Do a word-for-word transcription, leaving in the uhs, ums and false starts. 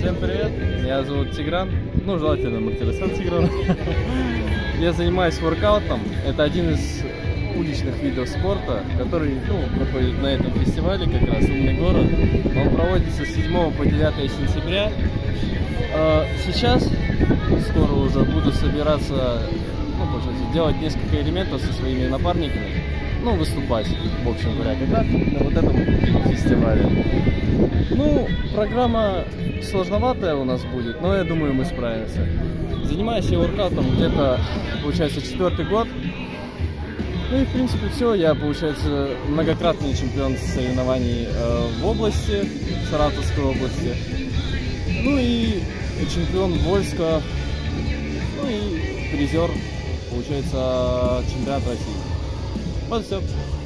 Всем привет, меня зовут Тигран, ну желательно Мартиросян Тигран. Я занимаюсь воркаутом, это один из уличных видов спорта, который ну, проходит на этом фестивале, как раз «Умный город». Он проводится с седьмого по девятое сентября. Сейчас скоро уже буду собираться, ну, получается, делать несколько элементов со своими напарниками, ну, выступать, в общем говоря, как раз на вот этом фестивале. Ну, программа сложноватая у нас будет, но я думаю, мы справимся. Занимаюсь я воркаутом где-то, получается, четвертый год. Ну и, в принципе, все. Я, получается, многократный чемпион соревнований э, в области, Саратовской области. Ну и чемпион Вольска, ну и призер, получается, чемпионат России. Вот все.